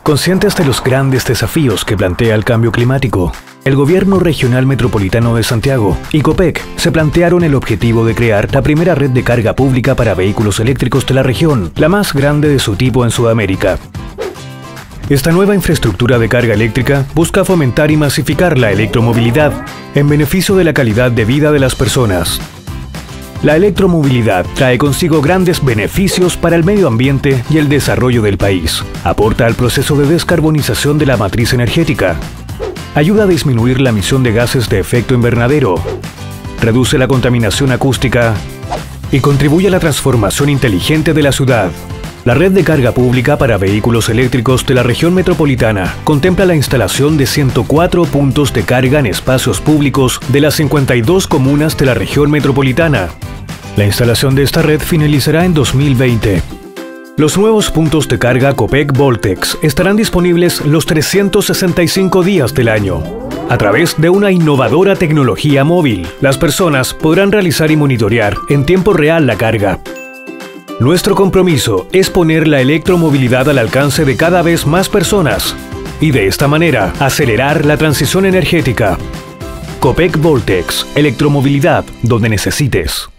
Conscientes de los grandes desafíos que plantea el cambio climático, el Gobierno Regional Metropolitano de Santiago y Copec se plantearon el objetivo de crear la primera red de carga pública para vehículos eléctricos de la región, la más grande de su tipo en Sudamérica. Esta nueva infraestructura de carga eléctrica busca fomentar y masificar la electromovilidad en beneficio de la calidad de vida de las personas. La electromovilidad trae consigo grandes beneficios para el medio ambiente y el desarrollo del país. Aporta al proceso de descarbonización de la matriz energética. Ayuda a disminuir la emisión de gases de efecto invernadero. Reduce la contaminación acústica y contribuye a la transformación inteligente de la ciudad. La red de carga pública para vehículos eléctricos de la región metropolitana contempla la instalación de 104 puntos de carga en espacios públicos de las 52 comunas de la región metropolitana. La instalación de esta red finalizará en 2020. Los nuevos puntos de carga Copec Voltex estarán disponibles los 365 días del año. A través de una innovadora tecnología móvil, las personas podrán realizar y monitorear en tiempo real la carga. Nuestro compromiso es poner la electromovilidad al alcance de cada vez más personas y de esta manera acelerar la transición energética. Copec Voltex, electromovilidad donde necesites.